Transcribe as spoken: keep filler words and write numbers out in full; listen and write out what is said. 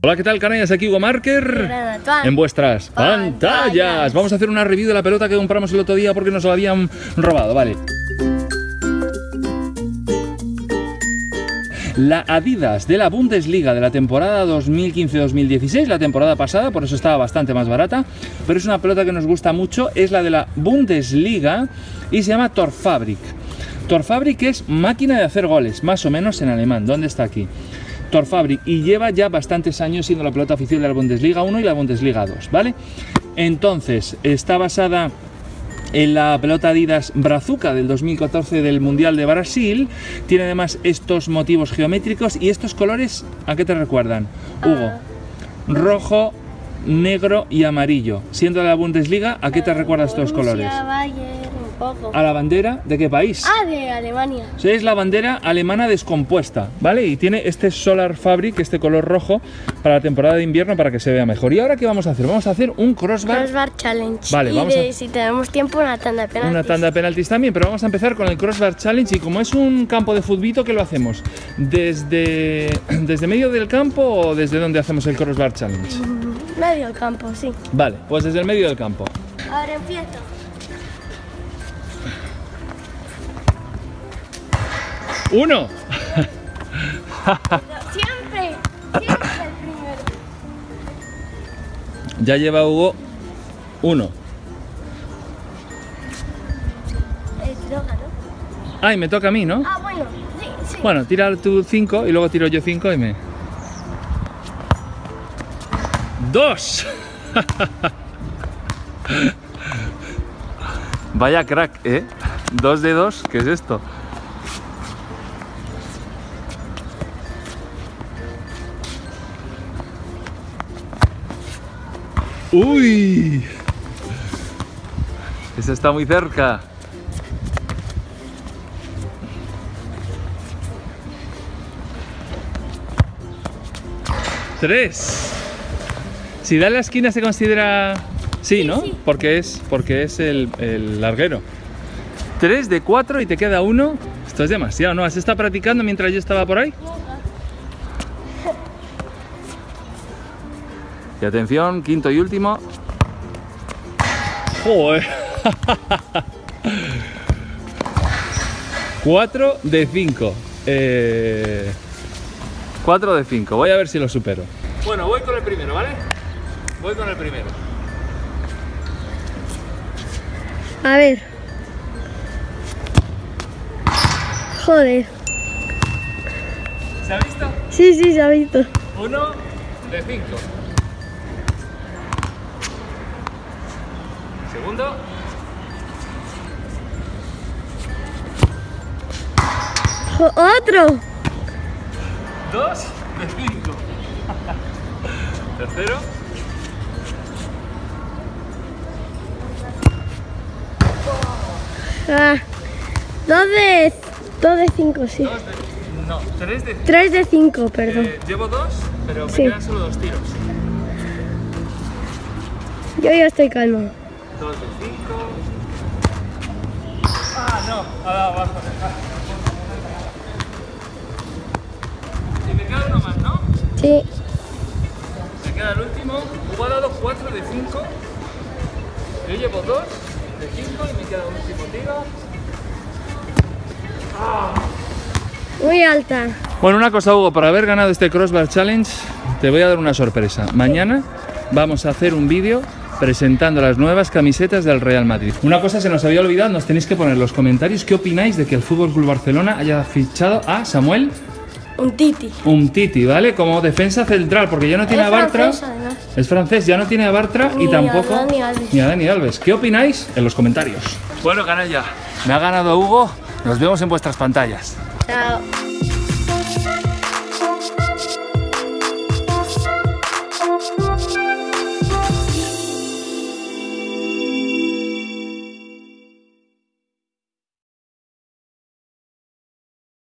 Hola, ¿qué tal, canallas? Aquí Hugo Marker en vuestras pantallas. pantallas. Vamos a hacer una review de la pelota que compramos el otro día porque nos la habían robado, vale. La Adidas de la Bundesliga de la temporada dos mil quince dos mil dieciséis, la temporada pasada, por eso estaba bastante más barata, pero es una pelota que nos gusta mucho, es la de la Bundesliga y se llama Torfabrik. Torfabrik es máquina de hacer goles, más o menos en alemán. ¿Dónde está aquí? Torfabrik, y lleva ya bastantes años siendo la pelota oficial de la Bundesliga uno y la Bundesliga dos, ¿vale? Entonces, está basada en la pelota Adidas Brazuca del dos mil catorce del Mundial de Brasil. Tiene además estos motivos geométricos y estos colores, ¿a qué te recuerdan, Hugo? Rojo, negro y amarillo. Siendo de la Bundesliga, ¿a qué te recuerdan estos colores? Poco. ¿A la bandera de qué país? Ah, de Alemania. Sí, es la bandera alemana descompuesta, ¿vale? Y tiene este Solar Fabric, este color rojo, para la temporada de invierno para que se vea mejor. ¿Y ahora qué vamos a hacer? Vamos a hacer un crossbar, crossbar challenge. Vale, y vamos de, a... si tenemos tiempo, una tanda de penaltis. Una tanda de penaltis también, pero vamos a empezar con el crossbar challenge. Y como es un campo de futbito, ¿qué lo hacemos? ¿Desde, desde medio del campo o desde dónde hacemos el crossbar challenge? Mm, medio del campo, sí. Vale, pues desde el medio del campo. Ahora empiezo. ¡Uno! Siempre, siempre el primero. Ya lleva Hugo uno. Es droga, ¿no? Ay, me toca a mí, ¿no? Ah, bueno, sí, sí. Bueno, tira tú cinco y luego tiro yo cinco y me... ¡Dos! Vaya crack, ¿eh? Dos de dos, ¿qué es esto? ¡Uy! Ese está muy cerca. Tres. Si da en la esquina se considera... Sí, ¿no? Sí, sí. Porque es, porque es el, el larguero. Tres de cuatro y te queda uno. Esto es demasiado, ¿no? ¿Has estado practicando mientras yo estaba por ahí? Y atención, quinto y último. ¡Joder! cuatro de cinco. Eh... cuatro de cinco. Voy a ver si lo supero. Bueno, voy con el primero, ¿vale? Voy con el primero. A ver. Joder. ¿Se ha visto? Sí, sí, se ha visto. Uno de cinco. Segundo. Jo- ¡Otro! Dos de cinco. Tercero. Ah, dos de... Dos de cinco, sí. Dos de... No, tres de cinco. Tres de cinco, perdón. Eh, llevo dos, pero me Sí. quedan solo dos tiros. Yo ya estoy calmo. Dos de cinco. Ah, no, ha dado abajo. Y me queda uno más, ¿no? Sí. Me queda el último. Hugo ha dado cuatro de cinco. Yo llevo dos de cinco y me queda un último tiro. Ah. Muy alta. Bueno, una cosa, Hugo, por haber ganado este Crossbar Challenge, te voy a dar una sorpresa. Mañana vamos a hacer un vídeo presentando las nuevas camisetas del Real Madrid. Una cosa se nos había olvidado, nos tenéis que poner en los comentarios qué opináis de que el F C Barcelona haya fichado a Samuel Umtiti. Umtiti, ¿vale? Como defensa central, porque ya no tiene Es a Bartra. francés, además. Es francés, ya no tiene a Bartra y Ni a tampoco Dani Alves. ni a Dani Alves. ¿Qué opináis? En los comentarios. Bueno, canalla, me ha ganado Hugo. Nos vemos en vuestras pantallas. Chao.